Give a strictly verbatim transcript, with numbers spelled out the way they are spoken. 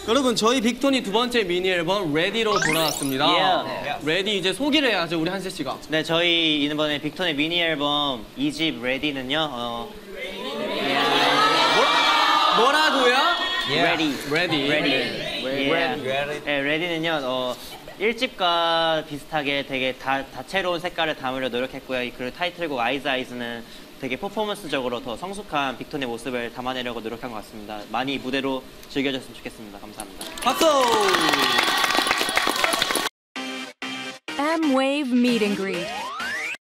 여러분 저희 빅톤이 두 번째 미니 앨범 레디로 돌아왔습니다. Yeah. 레디 이제 소개를 해야죠 우리 한세 씨가. 네, 저희 이번에 빅톤의 미니 앨범 이 집 레디는요. 어... 뭐, 뭐라고요? Ready. Ready. Ready. Ready. Yeah. 네, 레디는요. 어, 일 집과 비슷하게 되게 다, 다채로운 색깔을 담으려 노력했고요. 그리고 타이틀곡 아이즈 아이즈는 되게 퍼포먼스적으로 더 성숙한 빅톤의 모습을 담아내려고 노력한 것 같습니다. 많이 무대로 즐겨줬으면 좋겠습니다. 감사합니다. 박수! Mwave Meet and Greet.